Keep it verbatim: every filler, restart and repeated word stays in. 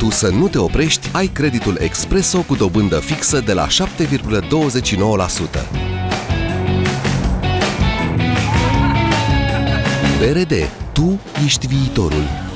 tu să nu te oprești, ai creditul Expresso cu dobândă fixă de la șapte virgulă douăzeci și nouă la sută. B R D. Tu ești viitorul.